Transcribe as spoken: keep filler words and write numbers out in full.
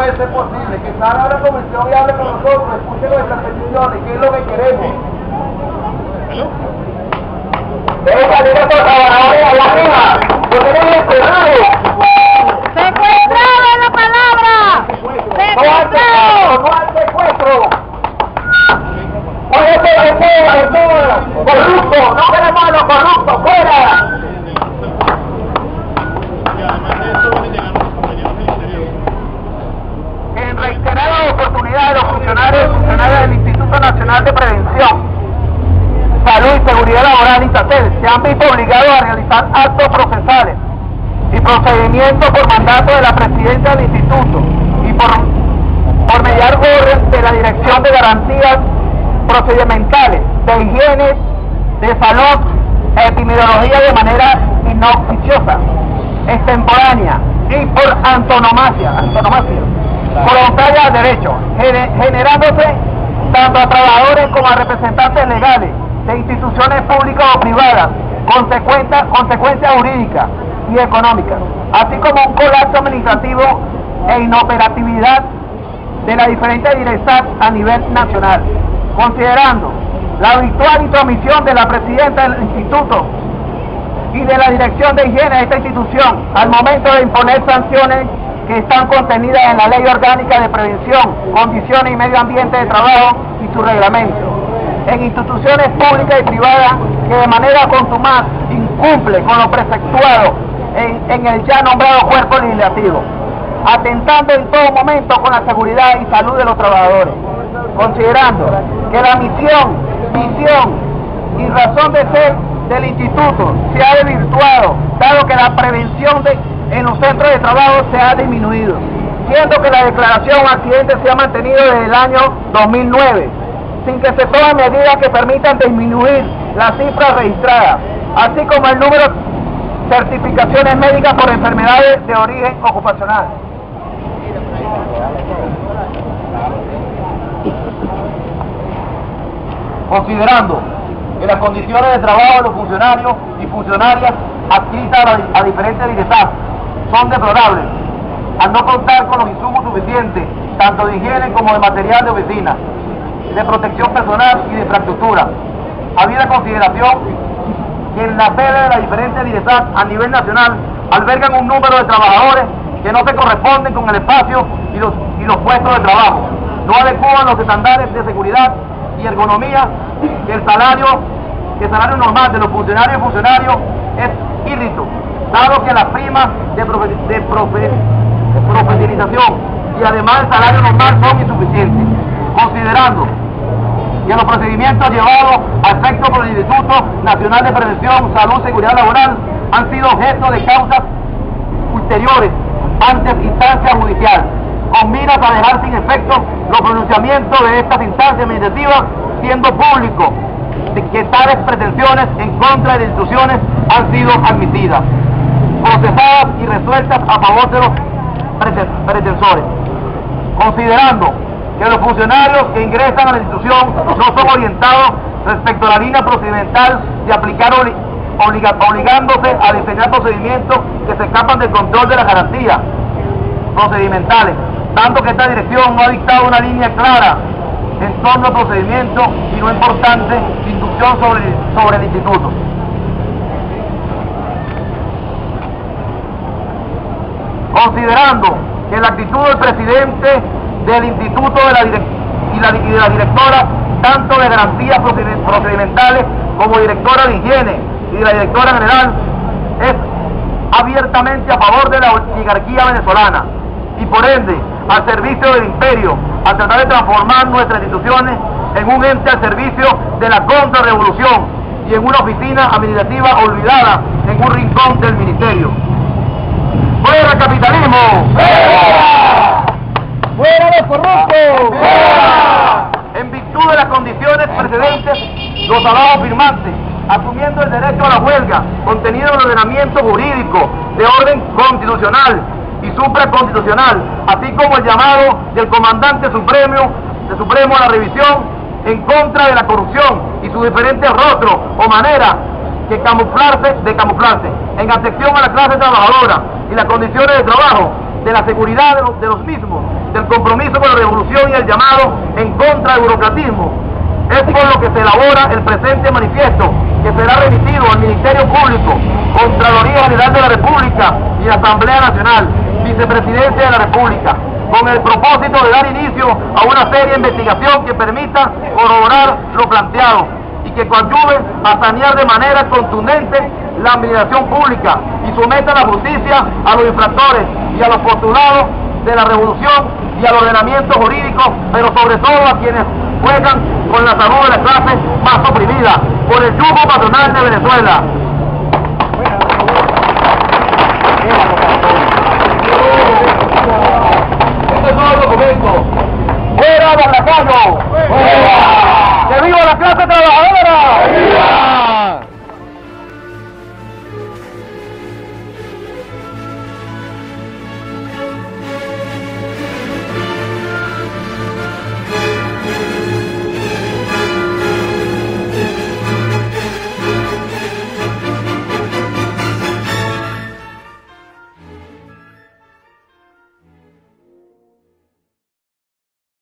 puede ser posible que salga a la comisión y hable con nosotros, escuche nuestras peticiones, qué es lo que queremos. Venga, diga por trabajadores a la arriba, lo tenemos encerrado. ¡Secuestrado es la palabra! ¡Secuestrado! ¡No al secuestro! ¡Oye, se fuera, corrupto! ¡No queremos a los corruptos! ¡Fuera! En reiteradas oportunidades, los funcionarios y funcionarias del Instituto Nacional de Prevención, Salud y Seguridad Laboral, INSASEL, se han visto obligados a realizar actos procesales y procedimientos por mandato de la presidencia del Instituto y por, por mediar orden de la Dirección de Garantías Procedimentales, de Higiene, de Salud, Epidemiología de manera inoficiosa, extemporánea y por antonomasia, antonomasia voluntaria de derecho, generándose tanto a trabajadores como a representantes legales de instituciones públicas o privadas, consecuencias consecuencias jurídicas y económicas, así como un colapso administrativo e inoperatividad de las diferentes direcciones a nivel nacional. Considerando la habitual intromisión de la presidenta del instituto y de la dirección de higiene de esta institución al momento de imponer sanciones que están contenidas en la Ley Orgánica de Prevención, Condiciones y Medio Ambiente de Trabajo y su reglamento, en instituciones públicas y privadas que de manera contumaz incumple con lo preceptuado en, en el ya nombrado cuerpo legislativo, atentando en todo momento con la seguridad y salud de los trabajadores, considerando que la misión, visión y razón de ser del instituto se ha desvirtuado, dado que la prevención de, en los centros de trabajo se ha disminuido, siendo que la declaración accidente se ha mantenido desde el año dos mil nueve, sin que se tomen medidas que permitan disminuir las cifras registradas, así como el número de certificaciones médicas por enfermedades de origen ocupacional. Considerando que las condiciones de trabajo de los funcionarios y funcionarias adscritas a, a diferentes direcciones son deplorables, al no contar con los insumos suficientes, tanto de higiene como de material de oficina, de protección personal y de infraestructura, habida consideración que en la sede de las diferentes direcciones a nivel nacional albergan un número de trabajadores que no se corresponden con el espacio y los, y los puestos de trabajo, no adecuan los estándares de seguridad y ergonomía, que el salario, que el salario normal de los funcionarios y funcionarios es írriso, dado que las primas de, profe, de, profe, de profesionalización y además el salario normal son insuficientes, considerando que los procedimientos llevados a efecto por el Instituto Nacional de Prevención, Salud y Seguridad Laboral han sido objeto de causas ulteriores ante instancia judicial, con miras a dejar sin efecto los pronunciamientos de estas instancias administrativas, siendo público de que tales pretensiones en contra de las instituciones han sido admitidas, procesadas y resueltas a favor de los pretensores, considerando que los funcionarios que ingresan a la institución no son orientados respecto a la línea procedimental de aplicar obli obliga obligándose a diseñar procedimientos que se escapan del control de las garantías procedimentales, tanto que esta dirección no ha dictado una línea clara en torno al procedimiento y no importante inducción sobre, sobre el instituto. Considerando que la actitud del presidente del instituto de la y, la, y de la directora, tanto de garantías procedimentales como directora de higiene y de la directora general, es abiertamente a favor de la oligarquía venezolana y por ende al servicio del imperio, a tratar de transformar nuestras instituciones en un ente al servicio de la contrarrevolución y en una oficina administrativa olvidada en un rincón del ministerio. ¡Fuera capitalismo! ¡Fuera! ¡Fuera los corruptos! ¡Fuera! En virtud de las condiciones precedentes, los trabajos firmantes, asumiendo el derecho a la huelga, contenido en el ordenamiento jurídico de orden constitucional y supraconstitucional, así como el llamado del comandante supremo, de supremo a la revisión en contra de la corrupción y sus diferentes rostros o maneras que camuflarse, de camuflarse, en atención a la clase trabajadora y las condiciones de trabajo de la seguridad de los, de los mismos, del compromiso con la revolución y el llamado en contra del burocratismo. Es por lo que se elabora el presente manifiesto, que será remitido al Ministerio Público, Contraloría General de la República y Asamblea Nacional, Vicepresidencia de la República, con el propósito de dar inicio a una seria investigación que permita corroborar lo planteado y que coadyuve a sanear de manera contundente la administración pública y someta a la justicia a los infractores y a los postulados de la revolución y al ordenamiento jurídico, pero sobre todo a quienes juegan con la salud de la clase más oprimida por el yugo patronal de Venezuela.